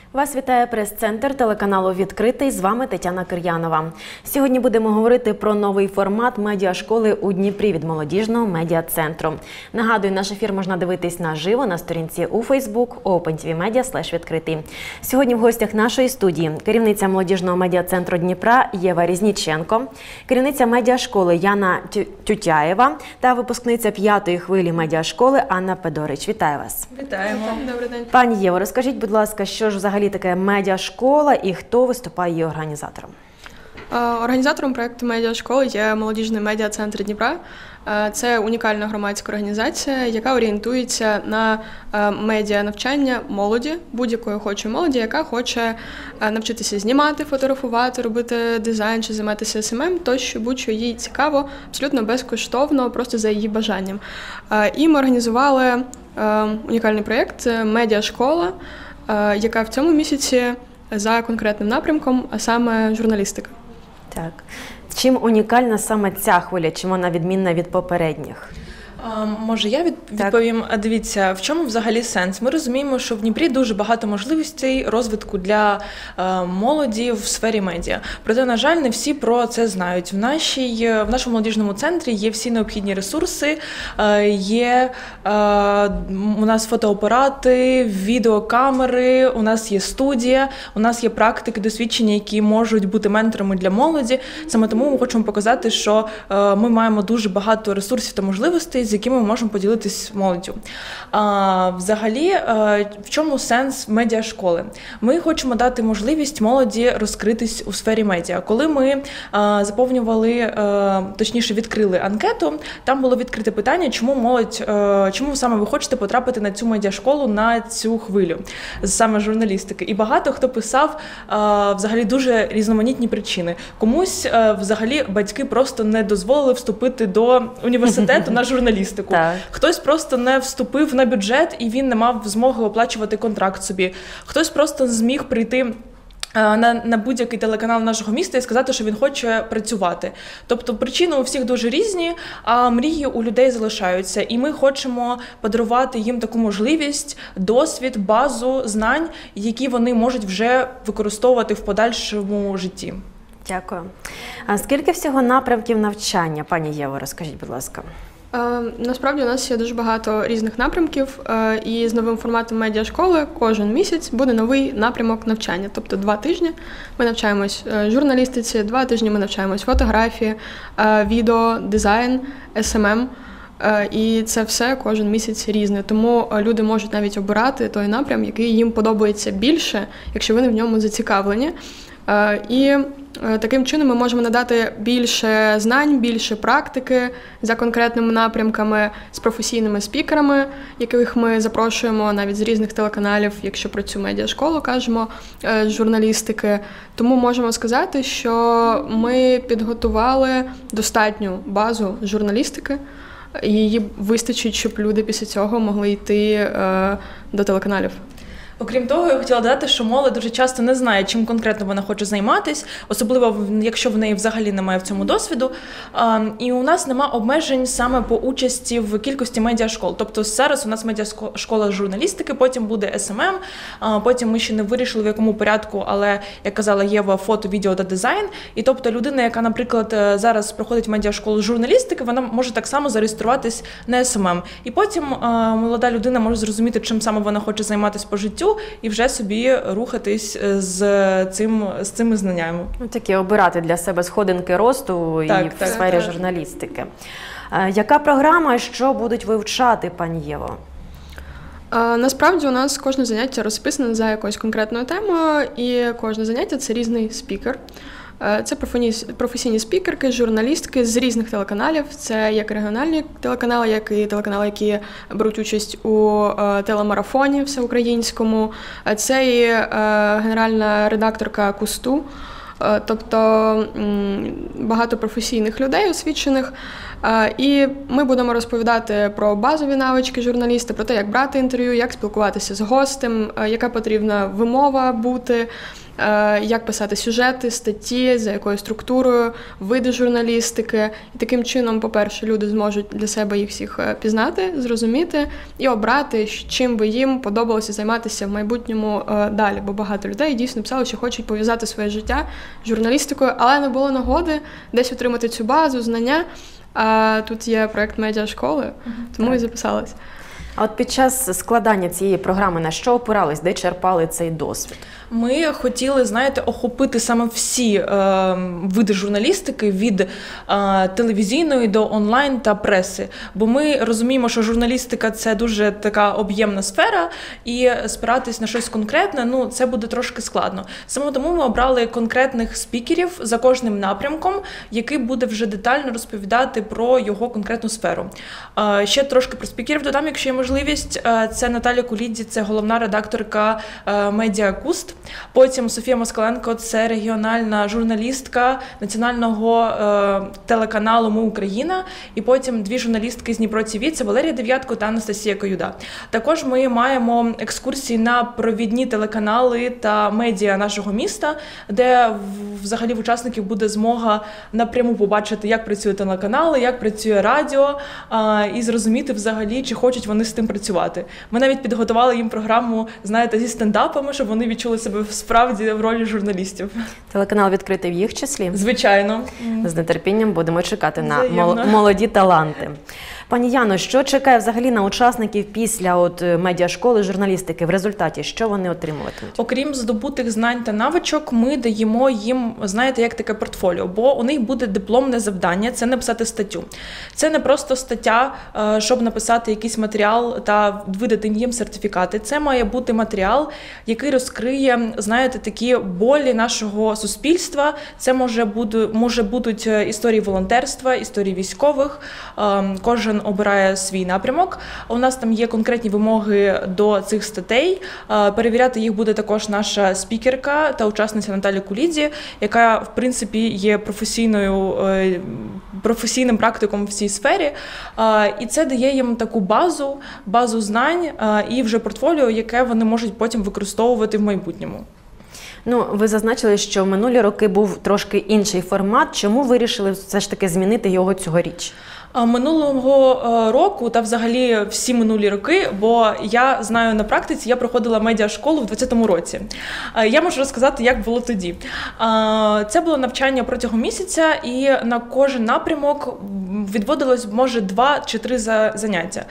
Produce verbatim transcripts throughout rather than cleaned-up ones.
Вас вітає прес-центр телеканалу «Відкритий». З вами Тетяна Кир'янова. Сьогодні будемо говорити про новий формат медіашколи у Дніпрі від молодіжного медіа-центру. Нагадую, наш ефір можна дивитись наживо на сторінці у Facebook OpenTVMedia слеш відкритий. Сьогодні в гостях нашої студії керівниця молодіжного медіа-центру Дніпра Єва Різніченко, керівниця медіашколи Яна Тютяєва та випускниця п'ятої хвилі медіашколи Анна Педорич. Вітаю вас. Вітаємо. Добрий день. Пані Єво, розкажіть, будь ласка, що ж взагалі таке медіашкола і хто виступає її організатором? Організатором проєкту медіашколи є молодіжний медіа-центр Дніпра. Це унікальна громадська організація, яка орієнтується на медіа-навчання молоді, будь-якої охочої молоді, яка хоче навчитися знімати, фотографувати, робити дизайн чи займатися ес ем ем, тощо будь-що їй цікаво, абсолютно безкоштовно, просто за її бажанням. І ми організували унікальний проєкт «Медіашкола», яка в цьому місяці за конкретним напрямком, а саме журналістика. Так. Чим унікальна саме ця хвиля? Чим вона відмінна від попередніх? А, може, я від, відповім. А дивіться, в чому взагалі сенс? Ми розуміємо, що в Дніпрі дуже багато можливостей розвитку для е, молоді в сфері медіа. Проте, на жаль, не всі про це знають. В, нашій, в нашому молодіжному центрі є всі необхідні ресурси, е, є е, у нас фотоапарати, відеокамери, у нас є студія, у нас є практики, досвідчення, які можуть бути менторами для молоді. Саме тому ми хочемо показати, що е, ми маємо дуже багато ресурсів та можливостей, з якими ми можемо поділитись молоддю. А, взагалі, а, в чому сенс медіашколи? Ми хочемо дати можливість молоді розкритись у сфері медіа. Коли ми а, заповнювали, а, точніше відкрили анкету, там було відкрите питання, чому молодь, а, чому саме ви хочете потрапити на цю медіашколу, на цю хвилю, саме журналістики. І багато хто писав а, взагалі дуже різноманітні причини. Комусь а, взагалі батьки просто не дозволили вступити до університету на журналістику. Так. Хтось просто не вступив на бюджет і він не мав змоги оплачувати контракт собі. Хтось просто зміг прийти на, на будь-який телеканал нашого міста і сказати, що він хоче працювати. Тобто причини у всіх дуже різні, а мрії у людей залишаються. І ми хочемо подарувати їм таку можливість, досвід, базу знань, які вони можуть вже використовувати в подальшому житті. Дякую. А скільки всього напрямків навчання, пані Єво, розкажіть, будь ласка? Насправді у нас є дуже багато різних напрямків, і з новим форматом медіашколи кожен місяць буде новий напрямок навчання. Тобто два тижні ми навчаємось журналістиці, два тижні ми навчаємось фотографії, відео, дизайн, ес ем ем. І це все кожен місяць різне. Тому люди можуть навіть обирати той напрям, який їм подобається більше, якщо вони в ньому зацікавлені. І таким чином ми можемо надати більше знань, більше практики за конкретними напрямками з професійними спікерами, яких ми запрошуємо навіть з різних телеканалів, якщо про цю медіашколу кажемо, з журналістики. Тому можемо сказати, що ми підготували достатню базу журналістики, і її вистачить, щоб люди після цього могли йти до телеканалів. Окрім того, я хотіла додати, що молодь дуже часто не знає, чим конкретно вона хоче займатися, особливо якщо в неї взагалі немає в цьому досвіду. І у нас нема обмежень саме по участі в кількості медіашкол. Тобто зараз у нас медіашкола журналістики, потім буде ес ем ем, потім ми ще не вирішили, в якому порядку, але, як казала Єва, фото, відео та дизайн. І тобто людина, яка, наприклад, зараз проходить медіашколу журналістики, вона може так само зареєструватись на ес ем ем. І потім молода людина може зрозуміти, чим саме вона хоче займатися по життю, і вже собі рухатись з, цим, з цими знаннями. Такі обирати для себе сходинки росту так, і так, в сфері так. журналістики. Яка програма і що будуть вивчати, пані Єво? Насправді у нас кожне заняття розписане за якоюсь конкретною темою, і кожне заняття – це різний спікер. Це професійні спікерки, журналістки з різних телеканалів. Це як регіональні телеканали, як і телеканали, які беруть участь у телемарафоні всеукраїнському. Це і генеральна редакторка Кусту. Тобто багато професійних людей освічених. І ми будемо розповідати про базові навички журналіста, про те, як брати інтерв'ю, як спілкуватися з гостем, яка потрібна вимова бути, як писати сюжети, статті, за якою структурою, види журналістики. І таким чином, по-перше, люди зможуть для себе їх всіх пізнати, зрозуміти і обрати, чим би їм подобалося займатися в майбутньому далі. Бо багато людей дійсно писали, що хочуть пов'язати своє життя з журналістикою, але не було нагоди десь отримати цю базу, знання. А тут є проєкт медіашколи, тому так. і записалась. А от під час складання цієї програми на що опирались, де черпали цей досвід? Ми хотіли, знаєте, охопити саме всі е, види журналістики від е, телевізійної до онлайн та преси. Бо ми розуміємо, що журналістика – це дуже така об'ємна сфера, і спиратись на щось конкретне, ну, це буде трошки складно. Саме тому ми обрали конкретних спікерів за кожним напрямком, який буде вже детально розповідати про його конкретну сферу. Е, ще трошки про спікерів додам, якщо є можливість. Е, це Наталя Кулідзі, це головна редакторка е, «Медіакуст». Потім Софія Москаленко – це регіональна журналістка національного е, телеканалу «Ми Україна». І потім дві журналістки з Дніпро ТВ – це Валерія Дев'ятко та Анастасія Коюда. Також ми маємо екскурсії на провідні телеканали та медіа нашого міста, де взагалі в учасників буде змога напряму побачити, як працюють телеканали, як працює радіо, е, і зрозуміти взагалі, чи хочуть вони з тим працювати. Ми навіть підготували їм програму, знаєте, зі стендапами, щоб вони відчули себе справді в ролі журналістів. Телеканал відкритий в їх числі? Звичайно. З нетерпінням будемо чекати на Взаємно. молоді таланти. Пані Яно, що чекає взагалі на учасників після от медіашколи журналістики? В результаті що вони отримуватимуть? Окрім здобутих знань та навичок, ми даємо їм, знаєте, як таке портфоліо, бо у них буде дипломне завдання – це написати статтю. Це не просто стаття, щоб написати якийсь матеріал та видати їм сертифікати. Це має бути матеріал, який розкриє, знаєте, такі болі нашого суспільства. Це може бути, може будуть історії волонтерства, історії військових. Кожен обирає свій напрямок. У нас там є конкретні вимоги до цих статей. Перевіряти їх буде також наша спікерка та учасниця Наталя Кулідзі, яка, в принципі, є професійною, професійним практиком в цій сфері. І це дає їм таку базу, базу знань і вже портфоліо, яке вони можуть потім використовувати в майбутньому. Ну, ви зазначили, що в минулі роки був трошки інший формат. Чому вирішили все ж таки змінити його цьогоріч? Минулого року та взагалі всі минулі роки, бо я знаю на практиці, я проходила медіашколу в двадцятому році. Я можу розказати, як було тоді. Це було навчання протягом місяця, і на кожен напрямок відводилось, може, два чи три заняття.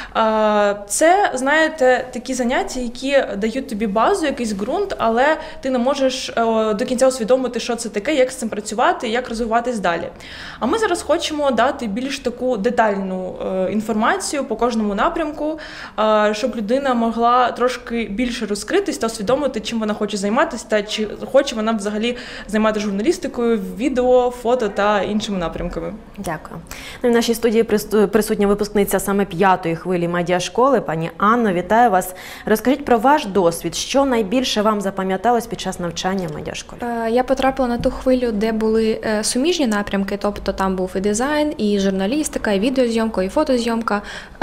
Це, знаєте, такі заняття, які дають тобі базу, якийсь ґрунт, але ти не можеш до кінця усвідомити, що це таке, як з цим працювати, як розвиватись далі. А ми зараз хочемо дати більш таку детальну інформацію по кожному напрямку, щоб людина могла трошки більше розкритись та усвідомити, чим вона хоче займатися, та чи хоче вона взагалі займатися журналістикою, відео, фото та іншими напрямками. Дякую. Ну, в нашій студії присутня випускниця саме п'ятої хвилі медіашколи, пані Анно. Вітаю вас. Розкажіть про ваш досвід. Що найбільше вам запам'яталось під час навчання в медіашколі? Я потрапила на ту хвилю, де були суміжні напрямки, тобто там був і дизайн, і журналістика, і відеозйомка, і фотозйомка.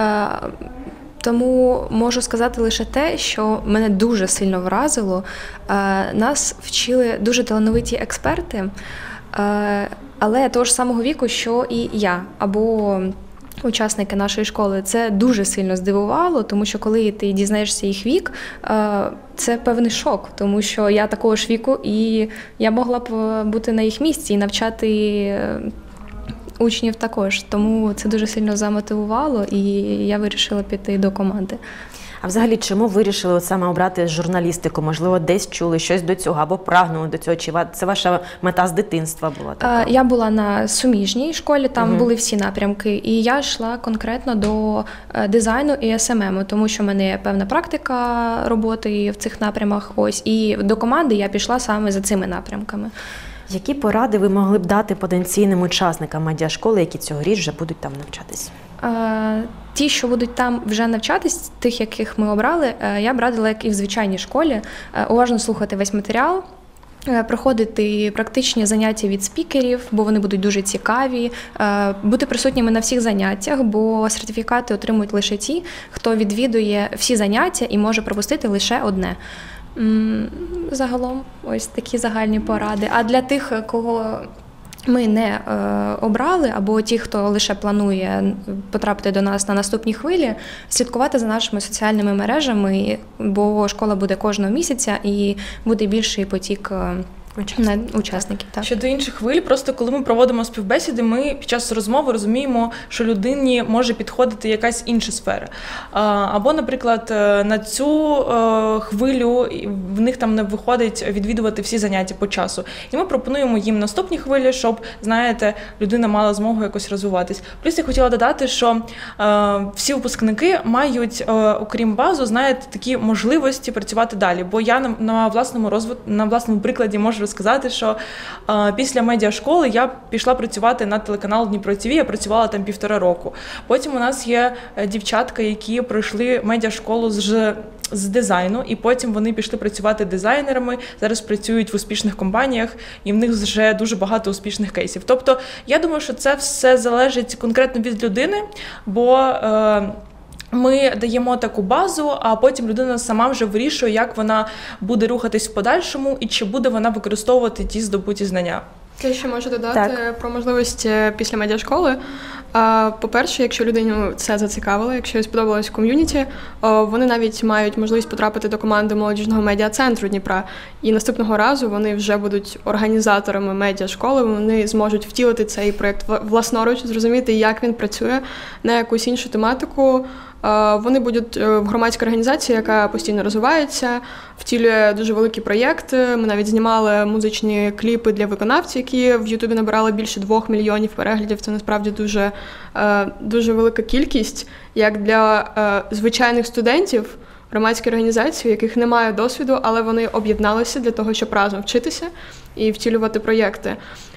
Тому можу сказати лише те, що мене дуже сильно вразило. Нас вчили дуже талановиті експерти, але того ж самого віку, що і я, або учасники нашої школи. Це дуже сильно здивувало, тому що коли ти дізнаєшся їх вік, це певний шок, тому що я такого ж віку, і я могла б бути на їх місці і навчати учнів також. Тому це дуже сильно замотивувало, і я вирішила піти до команди. А взагалі, чому вирішили от саме обрати журналістику? Можливо, десь чули щось до цього або прагнули до цього? Чи це ваша мета з дитинства була така? Я була на суміжній школі, там угу. були всі напрямки. І я йшла конкретно до дизайну і ес ем ем, тому що в мене є певна практика роботи в цих напрямах. Ось. І до команди я пішла саме за цими напрямками. Які поради ви могли б дати потенційним учасникам медіашколи, які цьогоріч вже будуть там навчатись? Ті, що будуть там вже навчатись, тих, яких ми обрали, я б радила, як і в звичайній школі, уважно слухати весь матеріал, проходити практичні заняття від спікерів, бо вони будуть дуже цікаві, бути присутніми на всіх заняттях, бо сертифікати отримують лише ті, хто відвідує всі заняття і може пропустити лише одне. Загалом ось такі загальні поради. А для тих, кого ми не е, обрали, або ті, хто лише планує потрапити до нас на наступні хвилі, слідкувати за нашими соціальними мережами, бо школа буде кожного місяця і буде більший потік учасників. учасників так. Щодо інших хвиль, просто коли ми проводимо співбесіди, ми під час розмови розуміємо, що людині може підходити якась інша сфера. Або, наприклад, на цю хвилю в них там не виходить відвідувати всі заняття по часу. І ми пропонуємо їм наступні хвилі, щоб, знаєте, людина мала змогу якось розвиватись. Плюс я хотіла додати, що всі випускники мають, окрім базу, знаєте, такі можливості працювати далі. Бо я на, на власному розвит... на власному прикладі можу розказати, що е, після медіашколи я пішла працювати на телеканал Дніпро ТВ, я працювала там півтора року. Потім у нас є дівчатка, які пройшли медіашколу з, з дизайну, і потім вони пішли працювати дизайнерами, зараз працюють в успішних компаніях, і в них вже дуже багато успішних кейсів. Тобто, я думаю, що це все залежить конкретно від людини, бо е, ми даємо таку базу, а потім людина сама вже вирішує, як вона буде рухатись в подальшому і чи буде вона використовувати ті здобуті знання. Я ще можу додати так. про можливості після медіашколи. По-перше, якщо людину це зацікавило, якщо їй сподобалось ком'юніті, вони навіть мають можливість потрапити до команди молодіжного медіа-центру Дніпра. І наступного разу вони вже будуть організаторами медіашколи, вони зможуть втілити цей проєкт власноруч, зрозуміти, як він працює, на якусь іншу тематику. Вони будуть в громадській організації, яка постійно розвивається, втілює дуже великі проєкти. Ми навіть знімали музичні кліпи для виконавців, які в Ютубі набирали більше двох мільйонів переглядів. Це насправді дуже, дуже велика кількість, як для звичайних студентів громадської організації, у яких немає досвіду, але вони об'єдналися для того, щоб разом вчитися і втілювати проєкти.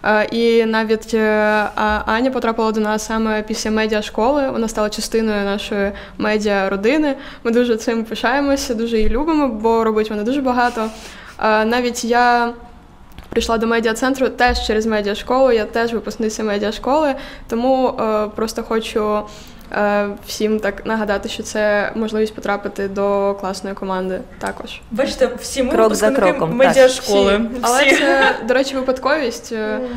І навіть Аня потрапила до нас саме після медіашколи, вона стала частиною нашої медіа-родини. Ми дуже цим пишаємося, дуже її любимо, бо робить вона дуже багато. Навіть я прийшла до медіа-центру теж через медіашколу, я теж випускниця медіашколи, тому просто хочу всім так нагадати, що це можливість потрапити до класної команди також. Бачите, всі ми Крок випускники медіашколи. Всі. Але це, до речі, випадковість.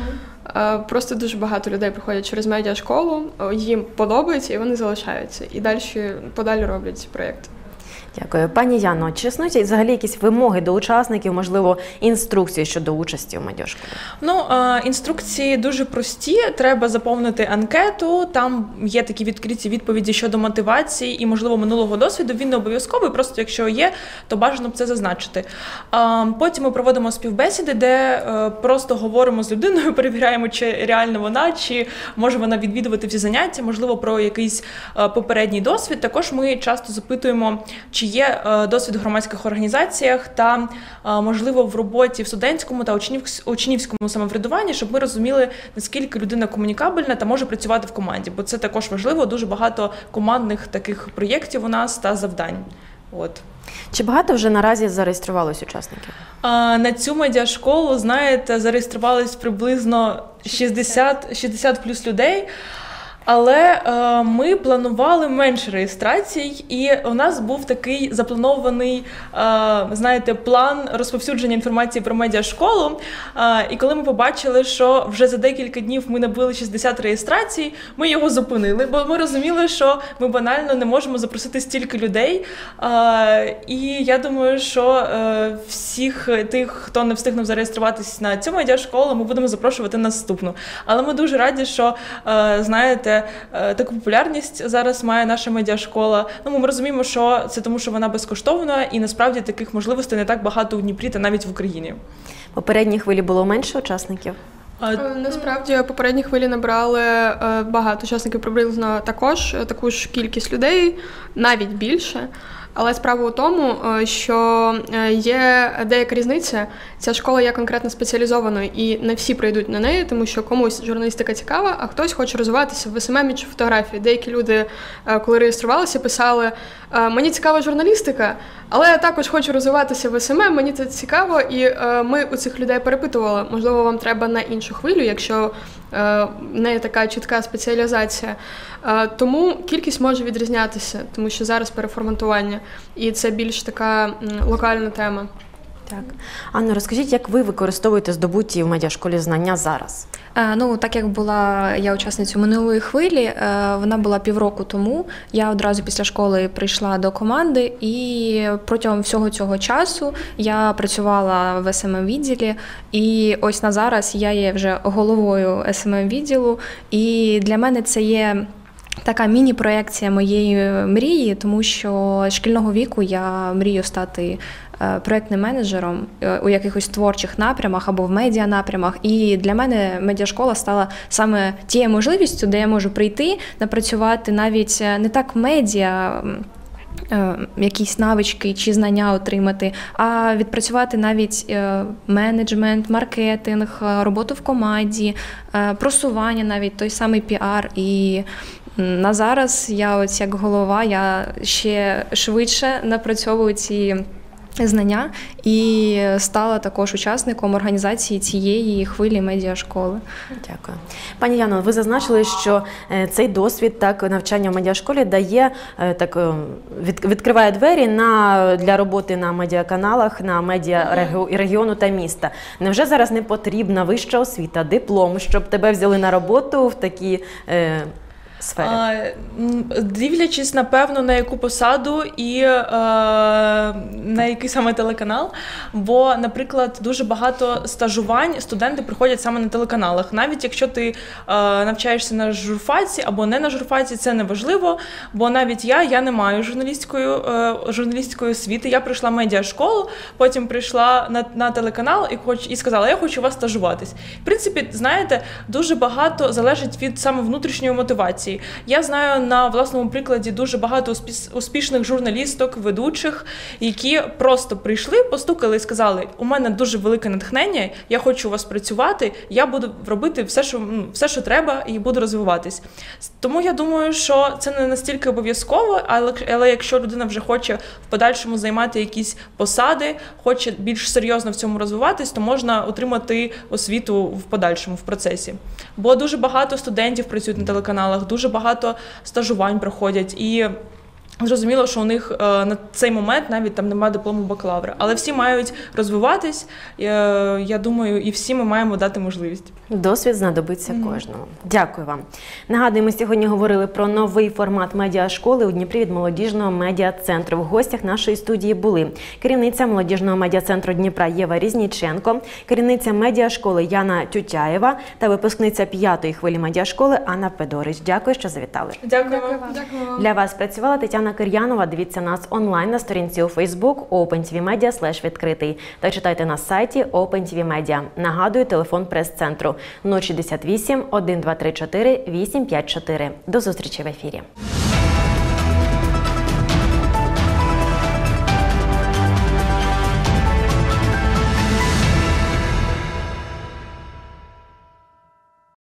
Mm. Просто дуже багато людей приходять через медіашколу, їм подобається і вони залишаються. І далі подалі роблять ці проєкти. Дякую. Пані Яно, чи існують взагалі якісь вимоги до учасників, можливо, інструкції щодо участі у медіашколі? Ну, інструкції дуже прості. Треба заповнити анкету, там є такі відкриті відповіді щодо мотивації і, можливо, минулого досвіду. Він не обов'язковий, просто якщо є, то бажано б це зазначити. Потім ми проводимо співбесіди, де просто говоримо з людиною, перевіряємо, чи реально вона, чи може вона відвідувати всі заняття, можливо, про якийсь попередній досвід. Також ми часто запитуємо, чи є досвід в громадських організаціях та, можливо, в роботі в студентському та учнівському самоврядуванні, щоб ми розуміли, наскільки людина комунікабельна та може працювати в команді. Бо це також важливо, дуже багато командних таких проєктів у нас та завдань. От. Чи багато вже наразі зареєструвалось учасників? А, на цю медіашколу, знаєте, зареєструвалось приблизно шістдесят, шістдесят плюс людей. Але е, ми планували менше реєстрацій, і у нас був такий запланований, е, знаєте, план розповсюдження інформації про медіашколу. Е, і коли ми побачили, що вже за декілька днів ми набили шістдесят реєстрацій, ми його зупинили, бо ми розуміли, що ми банально не можемо запросити стільки людей. Е, і я думаю, що е, всіх тих, хто не встигнув зареєструватись на цю медіашколу, ми будемо запрошувати на наступну. Але ми дуже раді, що, е, знаєте, таку популярність зараз має наша медіашкола. Ну, ми розуміємо, що це тому, що вона безкоштовна, і насправді таких можливостей не так багато у Дніпрі та навіть в Україні. Попередній хвилі було менше учасників? А... Насправді, попередні хвилі набрали багато учасників, приблизно також, таку ж кількість людей, навіть більше. Але справа у тому, що є деяка різниця. Ця школа є конкретно спеціалізованою, і не всі прийдуть на неї, тому що комусь журналістика цікава, а хтось хоче розвиватися в ес ем ем чи фотографії. Деякі люди, коли реєструвалися, писали: «Мені цікава журналістика, але я також хочу розвиватися в ес ем ем, мені це цікаво». І ми у цих людей перепитували, можливо, вам треба на іншу хвилю, якщо не така чітка спеціалізація. Тому кількість може відрізнятися, тому що зараз переформатування, і це більш така локальна тема. Так. Анна, розкажіть, як ви використовуєте здобуті в медіашколі знання зараз? Е, ну, так як була я учасницею минулої хвилі, е, вона була півроку тому, я одразу після школи прийшла до команди, і протягом всього цього часу я працювала в ес ем ем-відділі, і ось на зараз я є вже головою ес ем ем-відділу, і для мене це є така міні-проекція моєї мрії, тому що з шкільного віку я мрію стати проєктним менеджером у якихось творчих напрямах або в медіа-напрямах. І для мене медіашкола стала саме тією можливістю, де я можу прийти, напрацювати навіть не так медіа, якісь навички чи знання отримати, а відпрацювати навіть менеджмент, маркетинг, роботу в команді, просування навіть, той самий піар. І на зараз я ось як голова, я ще швидше напрацьовую ці знання і стала також учасником організації цієї хвилі медіашколи. Дякую. Пані Яно, ви зазначили, що цей досвід, так, навчання в медіашколі дає, так, відкриває двері на, для роботи на медіаканалах, на медіа регіону та міста. Невже зараз не потрібна вища освіта, диплом, щоб тебе взяли на роботу в такі е, сфері? А, дивлячись, напевно, на яку посаду і е, на який саме телеканал. Бо, наприклад, дуже багато стажувань студенти приходять саме на телеканалах. Навіть якщо ти е, навчаєшся на журфаці або не на журфаці, це не важливо. Бо навіть я, я не маю журналістської, е, журналістської освіти. Я прийшла в медіашколу, потім прийшла на, на телеканал і, хоч, і сказала, я хочу у вас стажуватись. В принципі, знаєте, дуже багато залежить від саме внутрішньої мотивації. Я знаю на власному прикладі дуже багато успішних журналісток, ведучих, які просто прийшли, постукали і сказали, у мене дуже велике натхнення, я хочу у вас працювати, я буду робити все, що, все, що треба, і буду розвиватись. Тому я думаю, що це не настільки обов'язково, але, але якщо людина вже хоче в подальшому займати якісь посади, хоче більш серйозно в цьому розвиватись, то можна отримати освіту в подальшому, в процесі. Бо дуже багато студентів працюють на телеканалах, дуже багато стажувань проходять, і зрозуміло, що у них е, на цей момент навіть там немає диплому бакалавра. Але всі мають розвиватись, е, я думаю, і всі ми маємо дати можливість. Досвід знадобиться mm. кожному. Дякую вам. Нагадую, ми сьогодні говорили про новий формат медіашколи у Дніпрі від молодіжного медіа-центру. В гостях нашої студії були керівниця молодіжного медіа-центру Дніпра Єва Різніченко, керівниця медіашколи Яна Тютяєва та випускниця п'ятої хвилі медіашколи Анна Федорич. Дякую, що завітали. Дякую. Дякую вам. Для вас працювала Тетяна Кир'янова. Дивіться нас онлайн на сторінці у Facebook OpenTVMedia слеш відкритий та читайте на сайті OpenTVMedia. Нагадую, телефон прес-центру нуль шістдесят вісім, один два три чотири, вісім п'ять чотири. До зустрічі в ефірі.